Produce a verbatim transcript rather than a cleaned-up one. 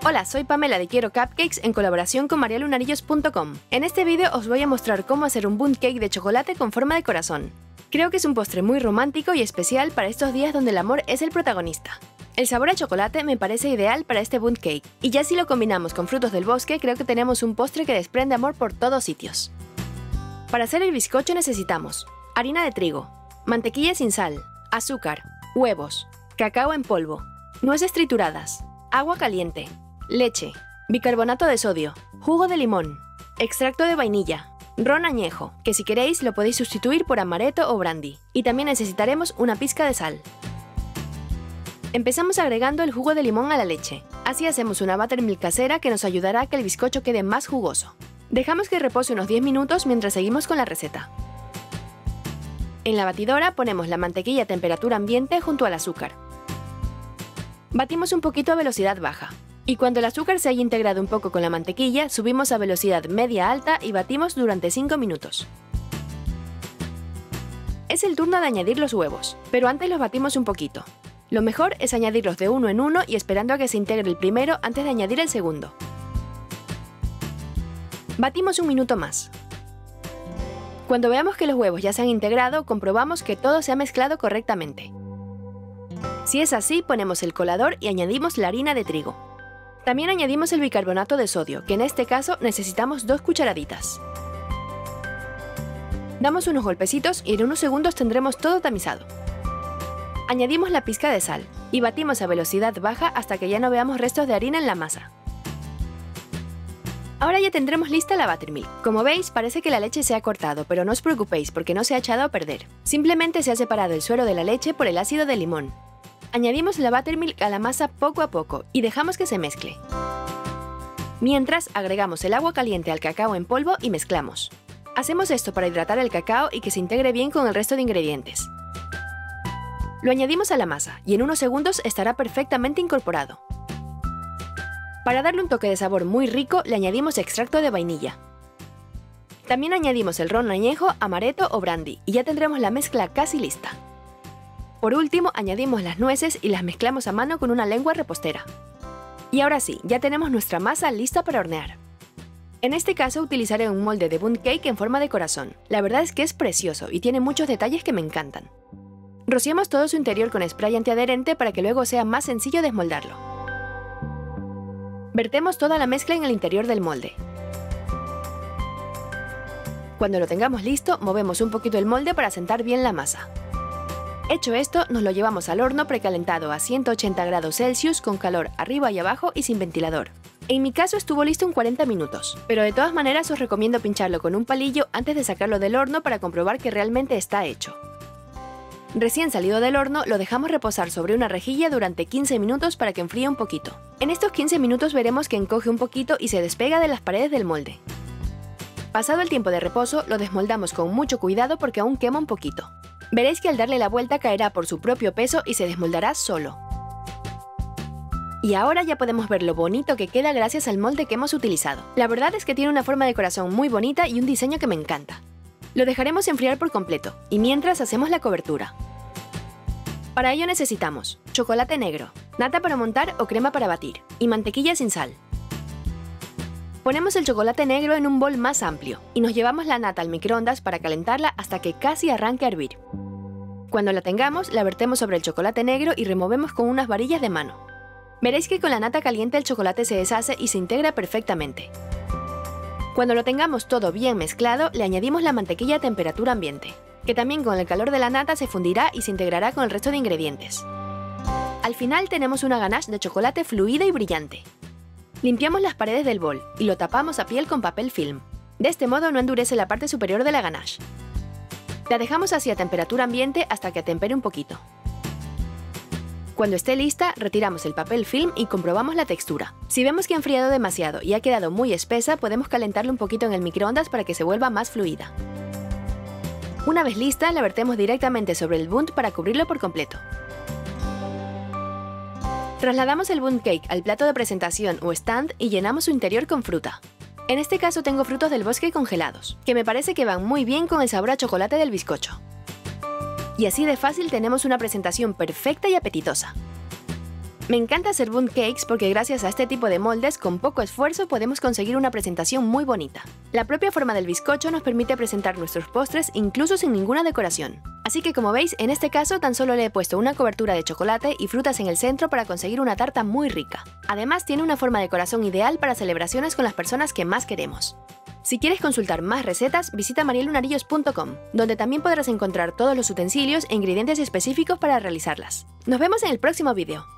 Hola, soy Pamela de Quiero Cupcakes en colaboración con maría lunarillos punto com. En este vídeo os voy a mostrar cómo hacer un bundt cake de chocolate con forma de corazón. Creo que es un postre muy romántico y especial para estos días donde el amor es el protagonista. El sabor a chocolate me parece ideal para este bundt cake, y ya si lo combinamos con frutos del bosque creo que tenemos un postre que desprende amor por todos sitios. Para hacer el bizcocho necesitamos harina de trigo, mantequilla sin sal, azúcar, huevos, cacao en polvo, nueces trituradas, agua caliente, leche, bicarbonato de sodio, jugo de limón, extracto de vainilla, ron añejo, que si queréis lo podéis sustituir por amaretto o brandy, y también necesitaremos una pizca de sal. Empezamos agregando el jugo de limón a la leche. Así hacemos una buttermilk casera que nos ayudará a que el bizcocho quede más jugoso. Dejamos que repose unos diez minutos mientras seguimos con la receta. En la batidora ponemos la mantequilla a temperatura ambiente junto al azúcar. Batimos un poquito a velocidad baja. Y cuando el azúcar se haya integrado un poco con la mantequilla, subimos a velocidad media-alta y batimos durante cinco minutos. Es el turno de añadir los huevos, pero antes los batimos un poquito. Lo mejor es añadirlos de uno en uno y esperando a que se integre el primero antes de añadir el segundo. Batimos un minuto más. Cuando veamos que los huevos ya se han integrado, comprobamos que todo se ha mezclado correctamente. Si es así, ponemos el colador y añadimos la harina de trigo. También añadimos el bicarbonato de sodio, que en este caso necesitamos dos cucharaditas. Damos unos golpecitos y en unos segundos tendremos todo tamizado. Añadimos la pizca de sal y batimos a velocidad baja hasta que ya no veamos restos de harina en la masa. Ahora ya tendremos lista la buttermilk. Como veis, parece que la leche se ha cortado, pero no os preocupéis porque no se ha echado a perder. Simplemente se ha separado el suero de la leche por el ácido del limón. Añadimos la buttermilk a la masa poco a poco y dejamos que se mezcle. Mientras, agregamos el agua caliente al cacao en polvo y mezclamos. Hacemos esto para hidratar el cacao y que se integre bien con el resto de ingredientes. Lo añadimos a la masa y en unos segundos estará perfectamente incorporado. Para darle un toque de sabor muy rico, le añadimos extracto de vainilla. También añadimos el ron añejo, amaretto o brandy y ya tendremos la mezcla casi lista. Por último, añadimos las nueces y las mezclamos a mano con una lengua repostera. Y ahora sí, ya tenemos nuestra masa lista para hornear. En este caso utilizaré un molde de bundt cake en forma de corazón. La verdad es que es precioso y tiene muchos detalles que me encantan. Rociamos todo su interior con spray antiadherente para que luego sea más sencillo desmoldarlo. Vertemos toda la mezcla en el interior del molde. Cuando lo tengamos listo, movemos un poquito el molde para sentar bien la masa. Hecho esto, nos lo llevamos al horno precalentado a ciento ochenta grados Celsius con calor arriba y abajo y sin ventilador. En mi caso estuvo listo en cuarenta minutos, pero de todas maneras os recomiendo pincharlo con un palillo antes de sacarlo del horno para comprobar que realmente está hecho. Recién salido del horno, lo dejamos reposar sobre una rejilla durante quince minutos para que enfríe un poquito. En estos quince minutos veremos que encoge un poquito y se despega de las paredes del molde. Pasado el tiempo de reposo, lo desmoldamos con mucho cuidado porque aún quema un poquito. Veréis que al darle la vuelta caerá por su propio peso y se desmoldará solo. Y ahora ya podemos ver lo bonito que queda gracias al molde que hemos utilizado. La verdad es que tiene una forma de corazón muy bonita y un diseño que me encanta. Lo dejaremos enfriar por completo, y mientras hacemos la cobertura. Para ello necesitamos chocolate negro, nata para montar o crema para batir, y mantequilla sin sal. Ponemos el chocolate negro en un bol más amplio, y nos llevamos la nata al microondas para calentarla hasta que casi arranque a hervir. Cuando la tengamos, la vertemos sobre el chocolate negro y removemos con unas varillas de mano. Veréis que con la nata caliente el chocolate se deshace y se integra perfectamente. Cuando lo tengamos todo bien mezclado, le añadimos la mantequilla a temperatura ambiente, que también con el calor de la nata se fundirá y se integrará con el resto de ingredientes. Al final tenemos una ganache de chocolate fluida y brillante. Limpiamos las paredes del bol y lo tapamos a piel con papel film. De este modo no endurece la parte superior de la ganache. La dejamos así a temperatura ambiente hasta que atempere un poquito. Cuando esté lista, retiramos el papel film y comprobamos la textura. Si vemos que ha enfriado demasiado y ha quedado muy espesa, podemos calentarlo un poquito en el microondas para que se vuelva más fluida. Una vez lista, la vertemos directamente sobre el bundt para cubrirlo por completo. Trasladamos el bundt cake al plato de presentación o stand y llenamos su interior con fruta. En este caso tengo frutos del bosque congelados, que me parece que van muy bien con el sabor a chocolate del bizcocho. Y así de fácil tenemos una presentación perfecta y apetitosa. Me encanta hacer bundt cakes porque gracias a este tipo de moldes, con poco esfuerzo podemos conseguir una presentación muy bonita. La propia forma del bizcocho nos permite presentar nuestros postres incluso sin ninguna decoración. Así que como veis, en este caso tan solo le he puesto una cobertura de chocolate y frutas en el centro para conseguir una tarta muy rica. Además tiene una forma de corazón ideal para celebraciones con las personas que más queremos. Si quieres consultar más recetas, visita marielunarillos punto com, donde también podrás encontrar todos los utensilios e ingredientes específicos para realizarlas. Nos vemos en el próximo vídeo.